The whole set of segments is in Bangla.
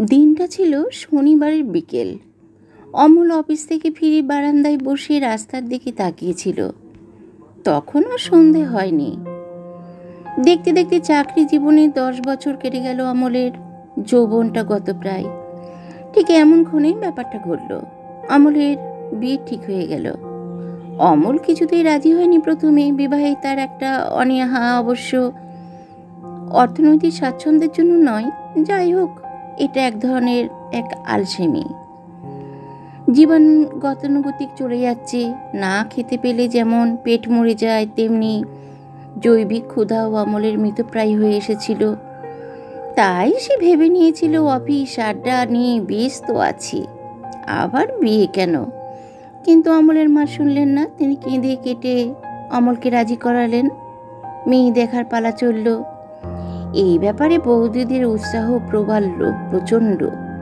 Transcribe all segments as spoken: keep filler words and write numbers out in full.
দিনটা ছিল শনিবারের বিকেল। অমল অফিস থেকে ফিরে বারান্দায় বসে রাস্তার দিকে তাকিয়েছিল। তখনও সন্ধে হয়নি। দেখতে দেখতে চাকরি জীবনে দশ বছর কেটে গেল অমলের। যৌবনটা গত প্রায়। ঠিক এমনক্ষণেই ব্যাপারটা ঘটল। অমলের বিয়ে ঠিক হয়ে গেল। অমল কিছুতেই রাজি হয়নি প্রথমে। বিবাহে তার একটা অনীহা, অবশ্য অর্থনৈতিক স্বাচ্ছন্দ্যের জন্য নয়। যাই হোক, এটা এক ধরনের এক আলসেমি। জীবন গতানুগতিক চলে যাচ্ছে। না খেতে পেলে যেমন পেট মরে যায়, তেমনি জৈবিক ক্ষুধাও অমলের মৃতপ্রায় হয়ে এসেছিল। তাই সে ভেবে নিয়েছিল, অফিস আড্ডা নিয়ে ব্যস্ত আছি, আবার বিয়ে কেন? কিন্তু অমলের মা শুনলেন না। তিনি কেঁদে কেটে অমলকে রাজি করালেন। মেয়ে দেখার পালা চলল। এই ব্যাপারে বৌদিদের উৎসাহ প্রবল, প্রচণ্ড।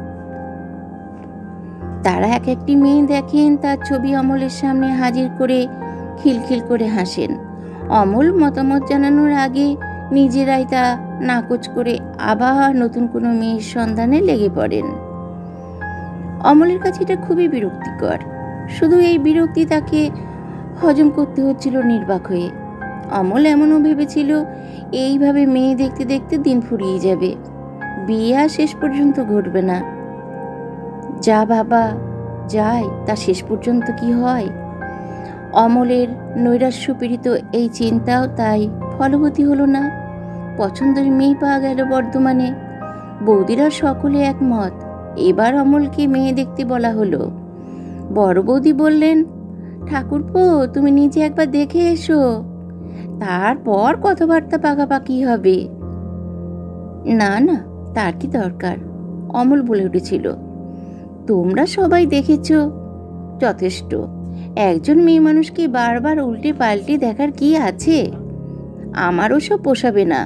তারা এক একটি মেয়ে দেখেন, তার ছবি অমলের সামনে হাজির করে খিলখিল করে হাসেন। অমল মতামত জানানোর আগে নিজেরাই তা নাকচ করে আবার নতুন কোনো মেয়ের সন্ধানে লেগে পড়েন। অমলের কাছে এটা খুবই বিরক্তিকর। শুধু এই বিরক্তি তাকে হজম করতে হচ্ছিল নির্বাক হয়ে। অমল এমনও ভেবেছিল, এইভাবে মেয়ে দেখতে দেখতে দিন ফুরিয়ে যাবে, বিয়ে আর শেষ পর্যন্ত ঘটবে না। যা বাবা যায় তা শেষ পর্যন্ত কি হয়? অমলের নৈরাশ্যপীড়িত এই চিন্তাও তাই ফলবতী হলো না। পছন্দের মেয়ে পাওয়া গেল বর্ধমানে। বৌদিরা সকলে একমত। এবার অমলকে মেয়ে দেখতে বলা হলো। বড় বৌদি বললেন, ঠাকুরপো, তুমি নিজে একবার দেখে এসো, তারপর কথাবার্তা পাকাপাকি হবে। না না, তার কি দরকার? অমল বলে উঠেছিল। তোমরা সবাই দেখেছ, যথেষ্ট। একজন মেয়ে মানুষকে বারবার উল্টে পাল্টে দেখার কি আছে? আমারও সব পোষাবে না।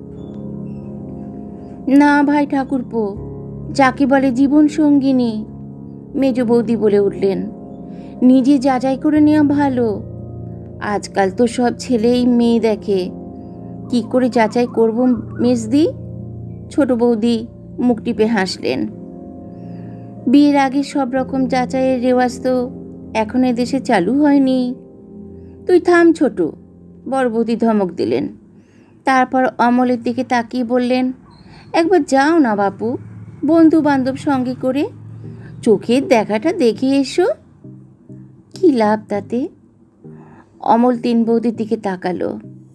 না ভাই ঠাকুরপো, যাকে বলে জীবন সঙ্গিনী, মেজ বৌদি বলে উঠলেন। নিজে যাচাই করে নেওয়া ভালো। আজকাল তো সব ছেলেই মেয়ে দেখে, কি করে যাচাই করব মেজদি? ছোট বৌদি মুখ টিপে হাসলেন। বিয়ের আগে সব রকম যাচাইয়ের রেওয়াজ তো এখন দেশে চালু হয়নি। তুই থাম ছোট, বড় বৌদি ধমক দিলেন। তারপর অমলের দিকে তাকিয়ে বললেন, একবার যাও না বাপু, বন্ধু বান্ধব সঙ্গে করে চোখের দেখাটা দেখে এসো। কি লাভ তাতে? অমল তিন বৌদির দিকে তাকালো।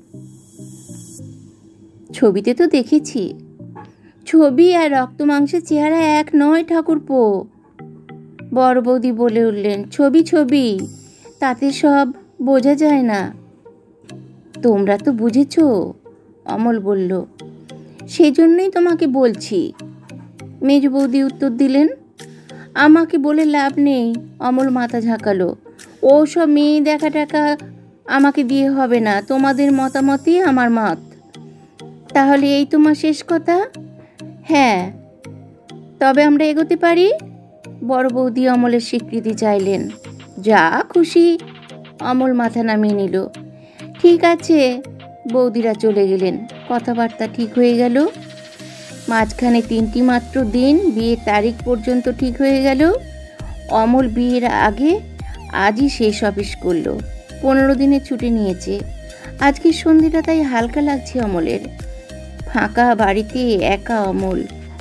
ছবিতে তো দেখেছি। ছবি আর রক্ত মাংসের চেহারা এক নয় ঠাকুরপো, বড় বৌদি বলে উঠলেন। ছবি ছবি, তাতে সব বোঝা যায় না। তোমরা তো বুঝেছ, অমল বলল। সেজন্যই তোমাকে বলছি, মেজ বৌদি উত্তর দিলেন। আমাকে বলে লাভ নেই, অমল মাথা ঝাঁকালো। ও সব মেয়ে দেখা টাকা আমাকে দিয়ে হবে না, তোমাদের মতামতই আমার মত। তাহলে এই তোমার শেষ কথা? হ্যাঁ, তবে আমরা এগোতে পারি? বড় বৌদি অমলের স্বীকৃতি চাইলেন। যা খুশি, অমল মাথা নামিয়ে নিল। ঠিক আছে, বৌদিরা চলে গেলেন। কথাবার্তা ঠিক হয়ে গেল। মাঝখানে তিনটি মাত্র দিন, বিয়ের তারিখ পর্যন্ত ঠিক হয়ে গেল। অমল বিয়ের আগে আজই শেষ অফিস করলো। পনেরো দিনের ছুটি নিয়েছে। আজকের সন্ধ্যেটা তাই হালকা লাগছে অমলের। ফাঁকা বাড়িতে একা অমল।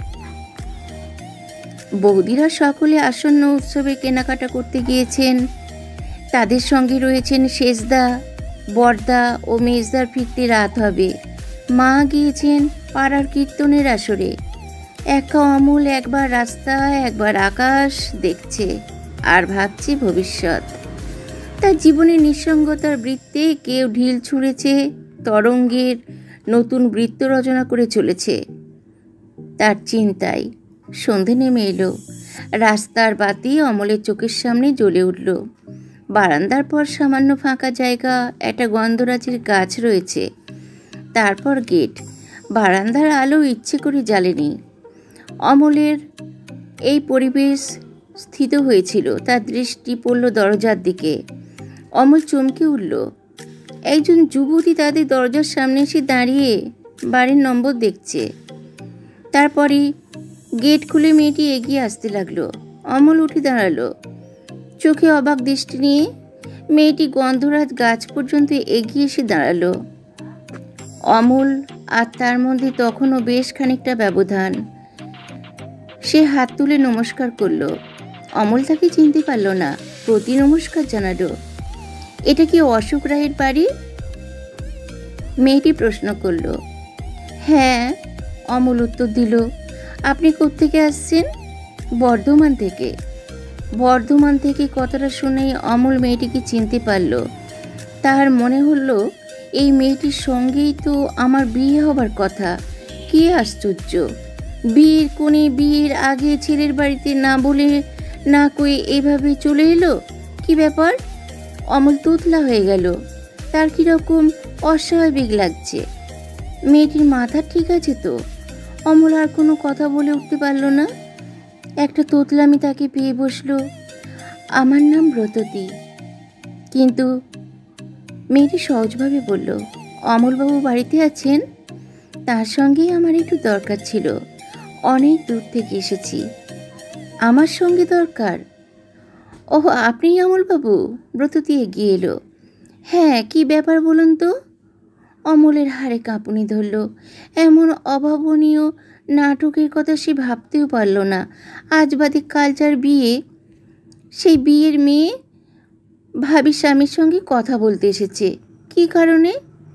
বৌদিরা সকলে আসন্ন উৎসবে কেনাকাটা করতে গিয়েছেন। তাদের সঙ্গে রয়েছেন সেজদা, বরদা ও মেজদার ফিরতে রাত হবে। মা গিয়েছেন পাড়ার কীর্তনের আসরে। একা অমল একবার রাস্তা, একবার আকাশ দেখছে আর ভাবছে ভবিষ্যৎ। তার জীবনের নিঃসঙ্গতার বৃত্তে কেউ ঢিল ছুঁড়েছে, তরঙ্গের নতুন বৃত্ত রচনা করে চলেছে তার চিন্তায়। সন্ধে নেমে এলো। রাস্তার বাতি অমলের চোখের সামনে জ্বলে উঠল। বারান্দার পর সামান্য ফাঁকা জায়গা, একটা গন্ধরাজের গাছ রয়েছে। তারপর গেট। বারান্দার আলো ইচ্ছে করে জ্বালেনি। অমলের এই পরিবেশ স্থিত হয়েছিল। তার দৃষ্টি পড়ল দরজার দিকে। অমল চমকে উঠল। একজন যুবতী তাদের দরজার সামনে এসে দাঁড়িয়ে বাড়ির নম্বর দেখছে। তারপরই গেট খুলে মেয়েটি এগিয়ে আসতে লাগলো। অমল উঠে দাঁড়ালো, চোখে অবাক দৃষ্টি নিয়ে। মেয়েটি গন্ধরাজ গাছ পর্যন্ত এগিয়ে এসে দাঁড়ালো। অমল আর তার মধ্যে তখনও বেশ খানিকটা ব্যবধান। সে হাত তুলে নমস্কার করলো। অমল তাকে চিনতে পারল না, প্রতি নমস্কার জানালো। এটা কি অশোক রায়ের বাড়ি? মেয়েটি প্রশ্ন করল। হ্যাঁ, অমল উত্তর দিল। আপনি কোত্থেকে আসছেন? বর্ধমান থেকে। বর্ধমান থেকে কথাটা শুনেই অমল মেয়েটিকে চিনতে পারল। তার মনে হলো এই মেয়েটির সঙ্গেই তো আমার বিয়ে হবার কথা। কি আশ্চর্য! বিয়ের কোণে বিয়ের আগে ছেলের বাড়িতে না বলে না কয়ে এভাবে চলে এলো। কি ব্যাপার? অমল তুতলা হয়ে গেল। তার কিরকম অস্বাভাবিক লাগছে। মেয়েটির মাথা ঠিক আছে তো? অমল আর কোনো কথা বলে উঠতে পারল না। একটা তোতলামি তাকে পেয়ে বসলো। আমার নাম ব্রততী। কিন্তু মেয়েটি সহজভাবে বলল, অমলবাবু বাড়িতে আছেন? তার সঙ্গেই আমার একটু দরকার ছিল। অনেক দূর থেকে এসেছি। আমার সঙ্গে দরকার? ওহ, আপনিই অমলবাবু? ব্রততী এগিয়ে এলো। হ্যাঁ, কি ব্যাপার বলুন তো? অমলের হাড়ে কাঁপুনি ধরল। এমন অভাবনীয় নাটকের কথা সে ভাবতেও পারল না। আজ বাদে কাল যার বিয়ে, সেই বিয়ের মেয়ে ভাবি স্বামীর সঙ্গে কথা বলতে এসেছে। কি কারণে?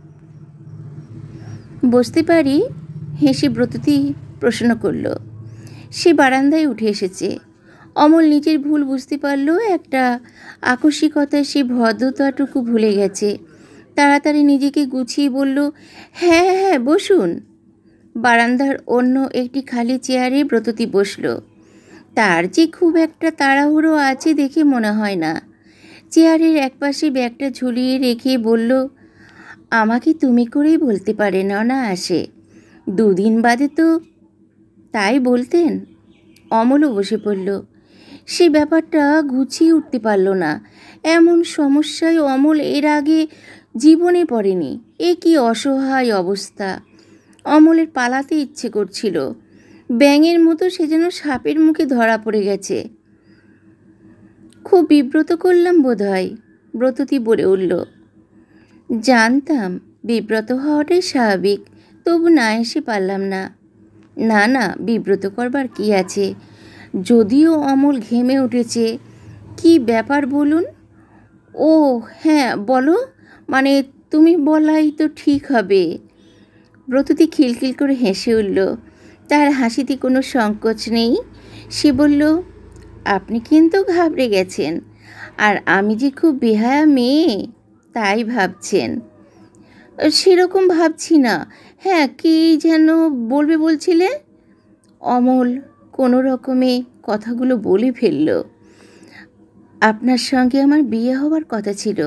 বুঝতে পারি, হেসে ব্রততী প্রশ্ন করল। সে বারান্দায় উঠে এসেছে। অমল নিজের ভুল বুঝতে পারল। একটা আকস্মিকতায় সে ভদ্রতাটুকু ভুলে গেছে। তাড়াতাড়ি নিজেকে গুছিয়ে বলল, হ্যাঁ হ্যাঁ বসুন। বারান্দার অন্য একটি খালি চেয়ারে ব্রততী বসল। তার যে খুব একটা তাড়াহুড়ো আছে দেখে মনে হয় না। চেয়ারের একপাশে ব্যাগটা ঝুলিয়ে রেখে বলল, আমাকে তুমি করেই বলতে পারেন অনায়াসে। দুদিন বাদে তো তাই বলতেন। অমলও বসে পড়ল। সে ব্যাপারটা গুছিয়ে উঠতে পারল না। এমন সমস্যায় অমল এর আগে জীবনে পড়েনি। এ কি অসহায় অবস্থা! অমলের পালাতে ইচ্ছে করছিল। ব্যাঙের মতো সে যেন সাপের মুখে ধরা পড়ে গেছে। খুব বিব্রত করলাম বোধ হয়, ব্রততী বলে উঠল। জানতাম বিব্রত হওয়াটাই স্বাভাবিক, তবু না এসে পারলাম না। না না, বিব্রত করবার কি আছে? যদিও অমল ঘেমে উঠেছে। কি ব্যাপার বলুন? ও হ্যাঁ বলো, মানে তুমি বলাই তো ঠিক হবে। ব্রততী খিলখিল করে হেসে উঠল। তার হাসিতে কোনো সংকোচ নেই। সে বলল, আপনি কিন্তু ঘাবড়ে গেছেন, আর আমি যে খুব বেহায়া মেয়ে তাই ভাবছেন। সেরকম ভাবছি না। হ্যাঁ, কি যেন বলবে বলছিলে? অমল কোনো রকমে কথাগুলো বলে ফেলল। আপনার সঙ্গে আমার বিয়ে হবার কথা ছিল।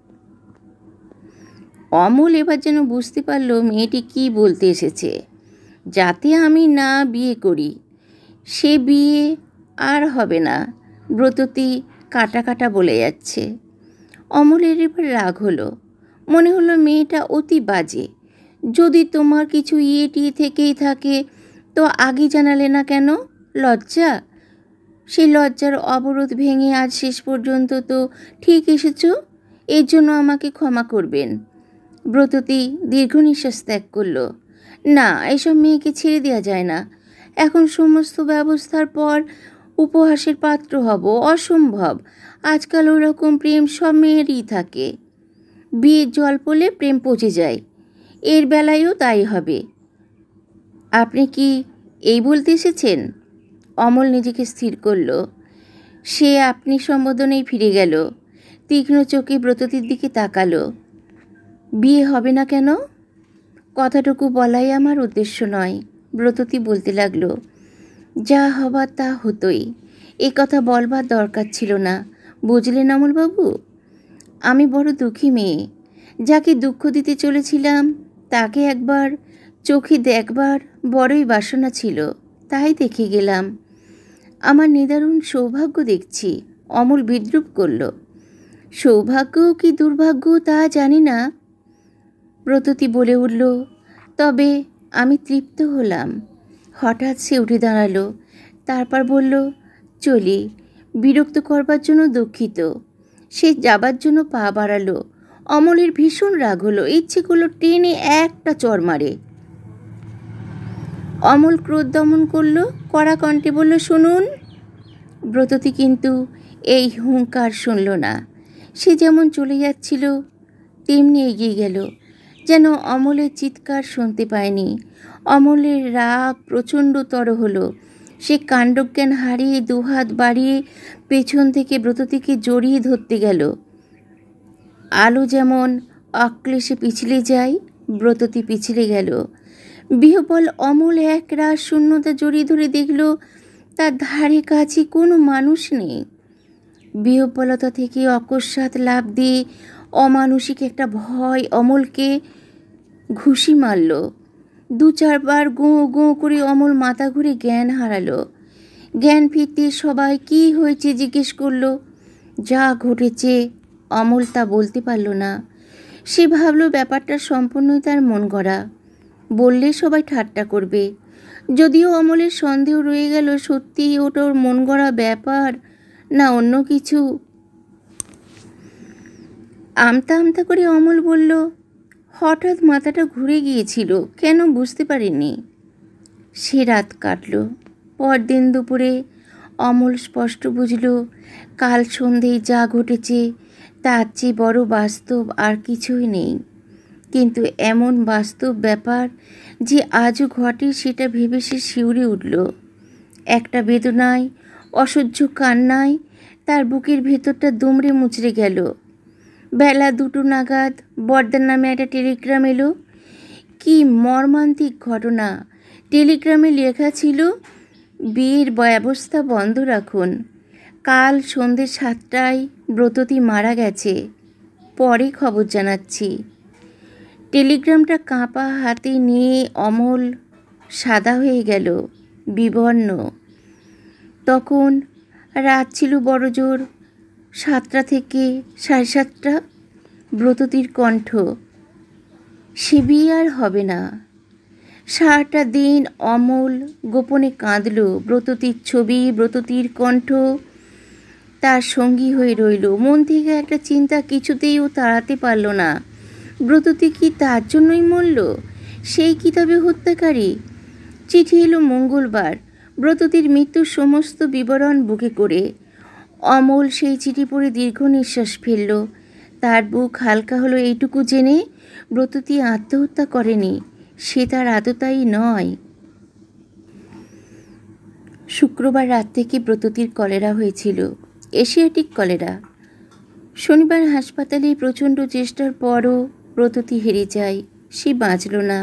অমল এবার যেন বুঝতে পারল মেয়েটি কি বলতে এসেছে। যাতে আমি না বিয়ে করি, সে বিয়ে আর হবে না, ব্রততী কাটা কাটা বলে যাচ্ছে। অমলের এবার রাগ হলো। মনে হলো মেয়েটা অতি বাজে। যদি তোমার কিছু ইয়ে টিয়ে থেকেই থাকে তো আগে জানালে না কেন? লজ্জা? সেই লজ্জার অবরোধ ভেঙে আজ শেষ পর্যন্ত তো ঠিক এসেছো। এর জন্য আমাকে ক্ষমা করবেন। ব্রততী দীর্ঘ নিঃশ্বাস ত্যাগ করল। না, এসব মেয়েকে ছেড়ে দেওয়া যায় না। এখন সমস্ত ব্যবস্থার পর উপহাসের পাত্র হব অসম্ভব। আজকাল ওই রকম প্রেম সব মেয়েরই থাকে। বিয়ের জল পড়লে প্রেম পচে যায়। এর বেলায়ও তাই হবে। আপনি কি এই বলতে এসেছেন? অমল নিজেকে স্থির করল। সে আপনি সম্বোধনেই ফিরে গেল। তীক্ষ্ণ চোখে ব্রততীর দিকে তাকালো। বিয়ে হবে না কেন? কথাটুকু বলাই আমার উদ্দেশ্য নয়, ব্রততী বলতে লাগলো। যা হবার তা হতোই। এ কথা বলবার দরকার ছিল না, বুঝলেন অমলবাবু? আমি বড় দুঃখী মেয়ে। যাকে দুঃখ দিতে চলেছিলাম তাকে একবার চোখে দেখবার বড়ই বাসনা ছিল, তাই দেখে গেলাম। আমার নিদারুণ সৌভাগ্য দেখছি। অমল বিদ্রূপ করল। সৌভাগ্য কি দুর্ভাগ্য তা জানি না, ব্রততী বলে উঠল। তবে আমি তৃপ্ত হলাম। হঠাৎ সে উঠে দাঁড়ালো, তারপর বলল, চলি, বিরক্ত করবার জন্য দুঃখিত। সে যাবার জন্য পা বাড়ালো। অমলের ভীষণ রাগ হলো, ইচ্ছে করলো টেনে একটা চড় মারে। অমল ক্রোধ দমন করলো, কড়া কণ্ঠে বলল, শুনুন। ব্রততী কিন্তু এই হুঙ্কার শুনল না। সে যেমন চলে যাচ্ছিল তেমনি এগিয়ে গেল, যেন অমলের চিৎকার শুনতে পায়নি। অমলের রাগ প্রচণ্ডতর হলো। সে কাণ্ডজ্ঞান হারিয়ে দুহাত বাড়িয়ে পেছন থেকে ব্রততীকে জড়িয়ে ধরতে গেল। আলো যেমন অক্লেশে পিছলে যায়, ব্রততী পিছলে গেল। বিহ্বল অমল এক রাত শূন্যতা জড়িয়ে ধরে দেখল তার ধারে কাছে কোনো মানুষ নেই। বিহ্বলতা থেকে অকস্মাৎ লাফ দিয়ে অমানুষিক একটা ভয় অমলকে ঘুষি মারল। দু চারবার গোঁ গোঁ করে অমল মাথা ঘুরে জ্ঞান হারালো। জ্ঞান ফিরতে সবাই কি হয়েছে জিজ্ঞেস করলো। যা ঘটেছে অমল তা বলতে পারল না। সে ভাবল ব্যাপারটা সম্পূর্ণই তার মন গড়া, বললে সবাই ঠাট্টা করবে। যদিও অমলের সন্দেহ রয়ে গেল সত্যিই ওটা ওর মন গড়া ব্যাপার না অন্য কিছু। আমতা আমতা করে অমল বলল, হঠাৎ মাথাটা ঘুরে গিয়েছিল, কেন বুঝতে পারিনি। সে রাত কাটল। পরদিন দুপুরে অমল স্পষ্ট বুঝল কাল সন্ধেয় যা ঘটেছে তার চেয়ে বড় বাস্তব আর কিছুই নেই। কিন্তু এমন বাস্তব ব্যাপার যে আজও ঘটে সেটা ভেবে সে শিউরে উঠল। একটা বেদনায়, অসহ্য কান্নায় তার বুকের ভেতরটা দুমড়ে মুচড়ে গেল। বেলা দুটো নাগাদ বর্দার নামে একটা টেলিগ্রাম এলো। কি মর্মান্তিক ঘটনা! টেলিগ্রামে লেখা ছিল, বিয়ের ব্যবস্থা বন্ধ রাখুন, কাল সন্ধে সাতটায় ব্রততী মারা গেছে, পরে খবর জানাচ্ছি। টেলিগ্রামটা কাঁপা হাতে নিয়ে অমল সাদা হয়ে গেল, বিবর্ণ। তখন রাত ছিল বড় জোর, সাতটা থেকে সাড়ে সাতটা। ব্রততীর কণ্ঠ, সে বিয়ে আর হবে না। সারাটা দিন অমল গোপনে কাঁদল। ব্রততীর ছবি, ব্রততীর কণ্ঠ তার সঙ্গী হয়ে রইল। মন থেকে একটা চিন্তা কিছুতেই ও তাড়াতে পারল না। ব্রততী কি তার জন্যই মরল? সেই কি তবে হত্যাকারী? চিঠি এলো মঙ্গলবার, ব্রততীর মৃত্যুর সমস্ত বিবরণ বুকে করে। অমল সেই চিঠি পড়ে দীর্ঘ নিঃশ্বাস ফেলল। তার বুক হালকা হলো এইটুকু জেনে, ব্রততী আত্মহত্যা করেনি, সে তার আততায়ী নয়। শুক্রবার রাত থেকে ব্রততীর কলেরা হয়েছিল, এশিয়াটিক কলেরা। শনিবার হাসপাতালে প্রচণ্ড চেষ্টার পরও ব্রততী হেরে যায়, সে বাঁচল না।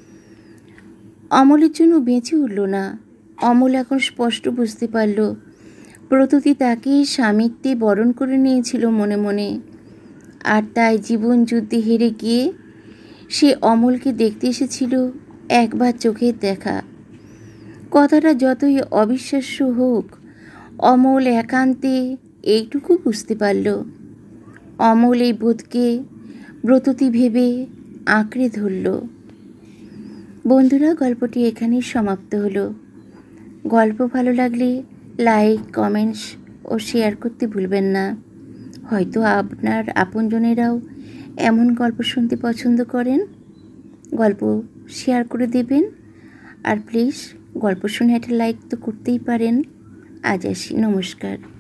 অমলের জন্য বেঁচে উঠল না। অমল এখন স্পষ্ট বুঝতে পারল ব্রততী তাকে স্বামিত্বে বরণ করে নিয়েছিল মনে মনে, আর তাই জীবন যুদ্ধে হেরে গিয়ে সে অমলকে দেখতে এসেছিল একবার চোখের দেখা। কথাটা যতই অবিশ্বাস্য হোক, অমল একান্তে এইটুকু বুঝতে পারল। অমল এই বোধকে ব্রততী ভেবে আঁকড়ে ধরল। বন্ধুরা, গল্পটি এখানেই সমাপ্ত হলো। গল্প ভালো লাগলে লাইক, কমেন্টস ও শেয়ার করতে ভুলবেন না। হয়তো আপনার আপনজনেরাও এমন গল্প শুনতে পছন্দ করেন, গল্প শেয়ার করে দেবেন। আর প্লিজ গল্প শুনে একটা লাইক তো করতেই পারেন। আজ আসি, নমস্কার।